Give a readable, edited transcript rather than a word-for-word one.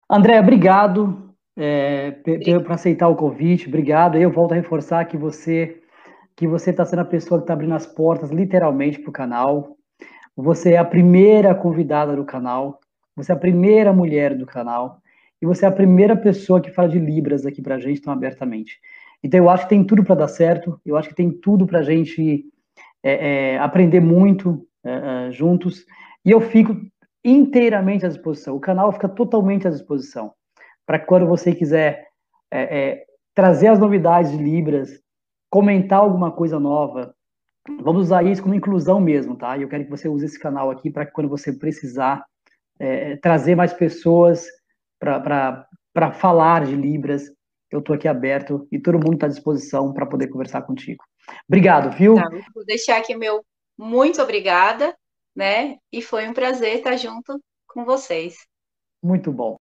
André, obrigado Bri- por aceitar o convite, obrigado. Eu volto a reforçar que você está sendo a pessoa que está abrindo as portas, literalmente, para o canal. Você é a primeira convidada do canal, você é a primeira mulher do canal, e você é a primeira pessoa que fala de Libras aqui para a gente tão abertamente. Então, eu acho que tem tudo para dar certo, eu acho que tem tudo para a gente aprender muito juntos, e eu fico inteiramente à disposição. O canal fica totalmente à disposição para quando você quiser é, é, trazer as novidades de Libras, comentar alguma coisa nova. Vamos usar isso como inclusão mesmo, tá? E eu quero que você use esse canal aqui para que quando você precisar trazer mais pessoas para falar de Libras, eu estou aqui aberto e todo mundo está à disposição para poder conversar contigo. Obrigado, viu? Não, vou deixar aqui meu muito obrigada, né? E foi um prazer estar junto com vocês. Muito bom.